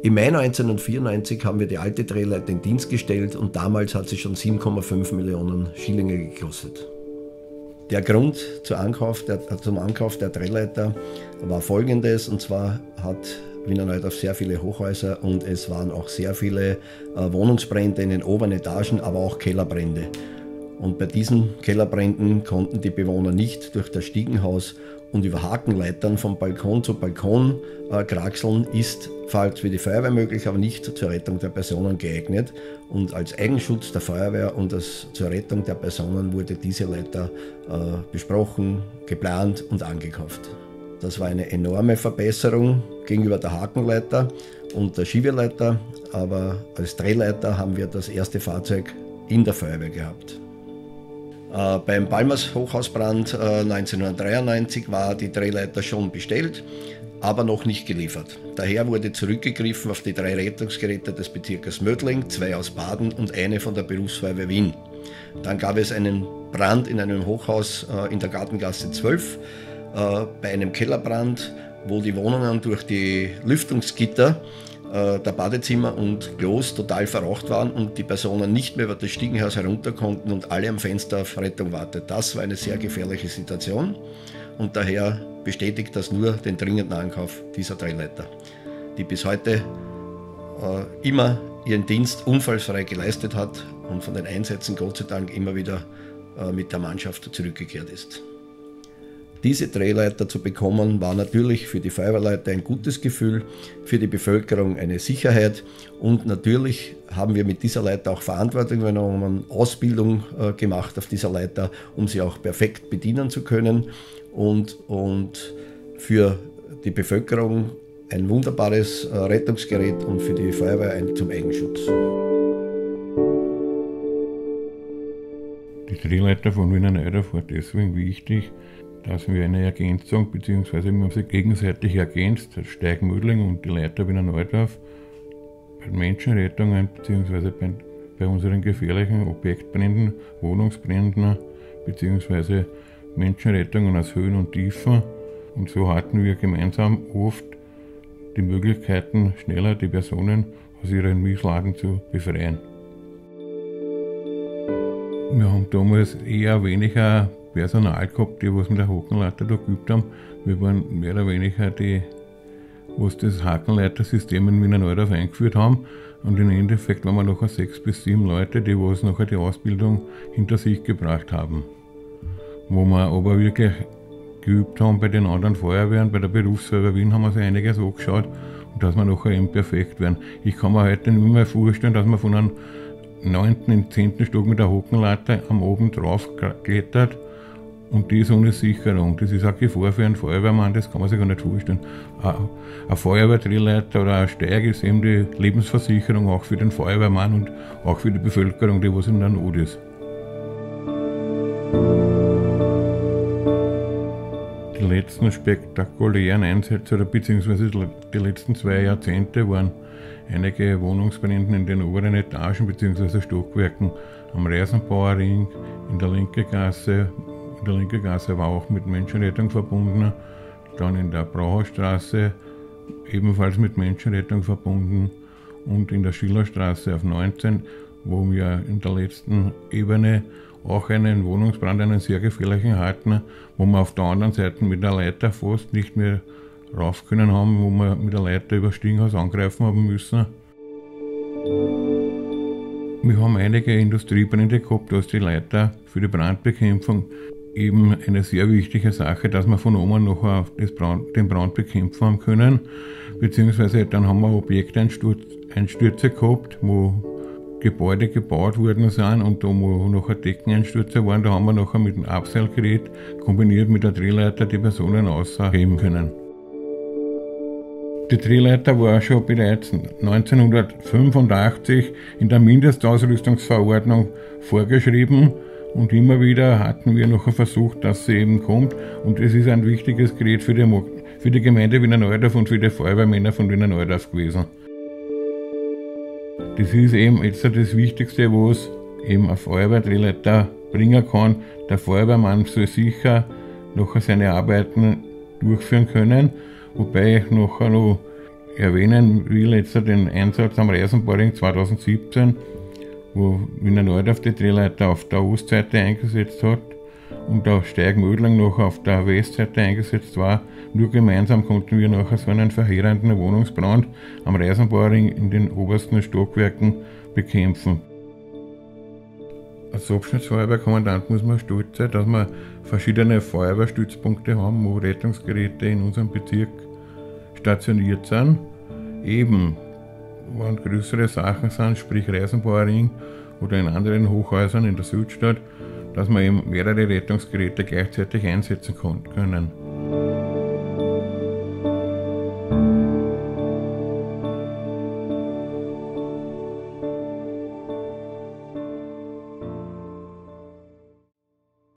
Im Mai 1994 haben wir die alte Drehleiter in Dienst gestellt und damals hat sie schon 7,5 Millionen Schillinge gekostet. Der Grund zum Ankauf der Drehleiter war folgendes, und zwar hat Wiener Neudorf sehr viele Hochhäuser und es waren auch sehr viele Wohnungsbrände in den oberen Etagen, aber auch Kellerbrände. Und bei diesen Kellerbränden konnten die Bewohner nicht durch das Stiegenhaus und über Hakenleitern von Balkon zu Balkon kraxeln, ist falls für die Feuerwehr möglich, aber nicht zur Rettung der Personen geeignet. Und als Eigenschutz der Feuerwehr und zur Rettung der Personen wurde diese Leiter besprochen, geplant und angekauft. Das war eine enorme Verbesserung gegenüber der Hakenleiter und der Schiebeleiter, aber als Drehleiter haben wir das erste Fahrzeug in der Feuerwehr gehabt. Beim Balmers Hochhausbrand 1993 war die Drehleiter schon bestellt, aber noch nicht geliefert. Daher wurde zurückgegriffen auf die 3 Rettungsgeräte des Bezirkes Mödling, 2 aus Baden und eine von der Berufsfeuerwehr Wien. Dann gab es einen Brand in einem Hochhaus in der Gartengasse 12, bei einem Kellerbrand, wo die Wohnungen durch die Lüftungsgitter der Badezimmer und Klos total verraucht waren und die Personen nicht mehr über das Stiegenhaus herunter konnten und alle am Fenster auf Rettung warteten. Das war eine sehr gefährliche Situation und daher bestätigt das nur den dringenden Ankauf dieser Drehleiter, die bis heute immer ihren Dienst unfallfrei geleistet hat und von den Einsätzen Gott sei Dank immer wieder mit der Mannschaft zurückgekehrt ist. Diese Drehleiter zu bekommen, war natürlich für die Feuerwehrleute ein gutes Gefühl, für die Bevölkerung eine Sicherheit und natürlich haben wir mit dieser Leiter auch Verantwortung übernommen, Ausbildung gemacht auf dieser Leiter, um sie auch perfekt bedienen zu können und für die Bevölkerung ein wunderbares Rettungsgerät und für die Feuerwehr zum Eigenschutz. Die Drehleiter von Wiener Neudorf war deswegen wichtig, dass wir eine Ergänzung bzw. wir haben sie gegenseitig ergänzt, Steig Mödling und die Leiter Wiener Neudorf, bei Menschenrettungen bzw. bei unseren gefährlichen Objektbränden, Wohnungsbränden bzw. Menschenrettungen aus Höhen und Tiefen. Und so hatten wir gemeinsam oft die Möglichkeiten, schneller die Personen aus ihren Misslagen zu befreien. Wir haben damals eher weniger Personal gehabt, die was mit der Hakenleiter da geübt haben. Wir waren mehr oder weniger die, was das Hakenleitersystem in Wiener Neudorf eingeführt haben. Und im Endeffekt waren wir nachher 6 bis 7 Leute, die was nachher die Ausbildung hinter sich gebracht haben. Wo wir aber wirklich geübt haben bei den anderen Feuerwehren, bei der Berufsfeuerwehr Wien haben wir sich einiges angeschaut und dass wir nachher eben perfekt werden. Ich kann mir heute nicht mehr vorstellen, dass man von einem 9. in 10. Stock mit der Hakenleiter am Abend drauf klettert und das ohne Sicherung. Das ist eine Gefahr für einen Feuerwehrmann, das kann man sich gar nicht vorstellen. Ein Feuerwehrdrehleiter oder ein Steig ist eben die Lebensversicherung auch für den Feuerwehrmann und auch für die Bevölkerung, die was in der Not ist. Die letzten spektakulären Einsätze oder beziehungsweise die letzten 2 Jahrzehnte waren einige Wohnungsbrände in den oberen Etagen bzw. Stockwerken am Reisenbauerring, in der Linke Gasse. In der Linke Gasse war auch mit Menschenrettung verbunden, dann in der Brauhausstraße ebenfalls mit Menschenrettung verbunden und in der Schillerstraße auf 19, wo wir in der letzten Ebene auch einen Wohnungsbrand, einen sehr gefährlichen hatten, wo wir auf der anderen Seite mit der Leiter fast nicht mehr rauf können haben, wo wir mit der Leiter über das Stiegenhaus angreifen haben müssen. Wir haben einige Industriebrände gehabt, da ist die Leiter für die Brandbekämpfung eben eine sehr wichtige Sache, dass wir von oben nachher den Brand bekämpfen haben können, beziehungsweise dann haben wir Objekteinstürze gehabt, wo Gebäude gebaut worden sind und da wo nachher Deckeneinstürze waren, da haben wir nachher mit dem Abseilgerät kombiniert mit der Drehleiter die Personen ausheben können. Die Drehleiter war schon bereits 1985 in der Mindestausrüstungsverordnung vorgeschrieben und immer wieder hatten wir noch versucht, dass sie eben kommt und es ist ein wichtiges Gerät für die Gemeinde Wiener Neudorf und für die Feuerwehrmänner von Wiener Neudorf gewesen. Das ist eben jetzt das Wichtigste, was eben ein Feuerwehrdrehleiter bringen kann. Der Feuerwehrmann soll sicher nachher seine Arbeiten durchführen können, wobei ich nachher noch erwähnen will jetzt den Einsatz am Reisenbohring 2017, wo Wiener Neuerdorf die Drehleiter auf der Ostseite eingesetzt hat und der Steigmödling noch auf der Westseite eingesetzt war. Nur gemeinsam konnten wir nachher so einen verheerenden Wohnungsbrand am Reisenbohring in den obersten Stockwerken bekämpfen. Als Abschnittsfeuerwehrkommandant muss man stolz sein, dass wir verschiedene Feuerwehrstützpunkte haben, wo Rettungsgeräte in unserem Bezirk stationiert sind. Eben, wenn größere Sachen sind, sprich Reisenbohring oder in anderen Hochhäusern in der Südstadt, dass wir eben mehrere Rettungsgeräte gleichzeitig einsetzen können.